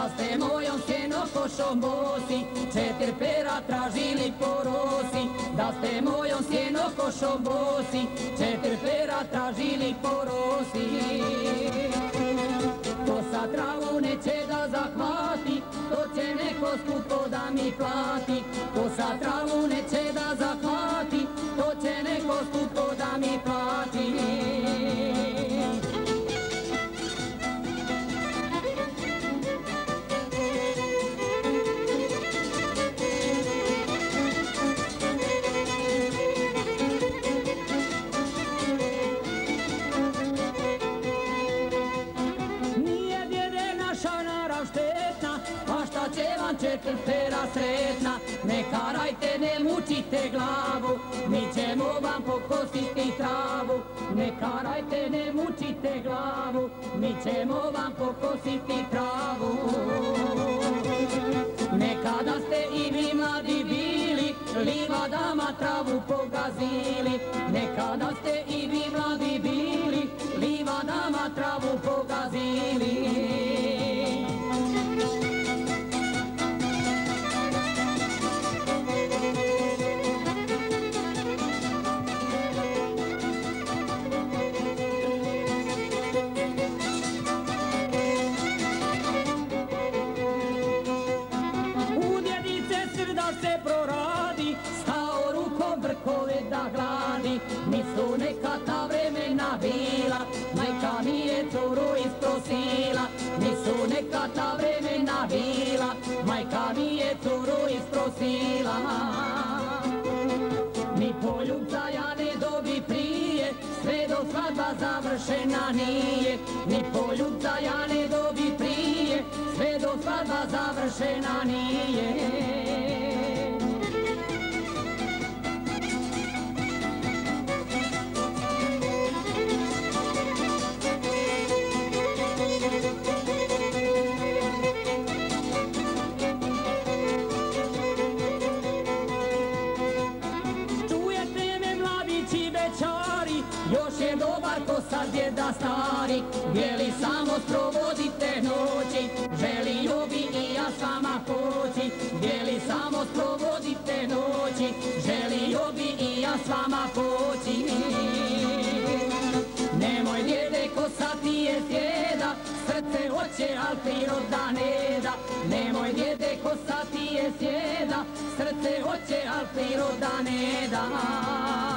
da ste mojom sjenokošom bosi, 4 pera tražili po rosi. Da ste mojom sjenokošom bosi, 4 pera tražili po rosi. Ko sa travu neće da zahvati, to će neko skupo da mi plati. Ko sa travu neće da zahvati, to će neko skupo da mi plati. Četiri pera sretna, ne karajte, ne mučite glavu, mi ćemo vam pokositi travu. Ne karajte, ne mučite glavu, mi ćemo vam pokositi travu. Nekada ste i vi mladi bili, livadama travu pogazili. Nekada ste i vi mladi bili, livadama travu pogazili. Nisu neka ta vremena bila, majka mi je curu isprosila. Nisu neka ta vremena bila, majka mi je curu isprosila. Ni poljubca ja ne dobi prije, sve do svadba završena nije. Ni poljubca ja ne dobi prije, sve do svadba završena nije. Još je dobar ko sad djeda stari, bijeli samo sprovodite noći, želio bi i ja s vama poći. Bijeli samo sprovodite noći, želio bi i ja s vama poći. Nemoj djede ko sad ti je sjeda, srce hoće al priroda ne da. Nemoj djede ko sad ti je sjeda, srce hoće al priroda ne da.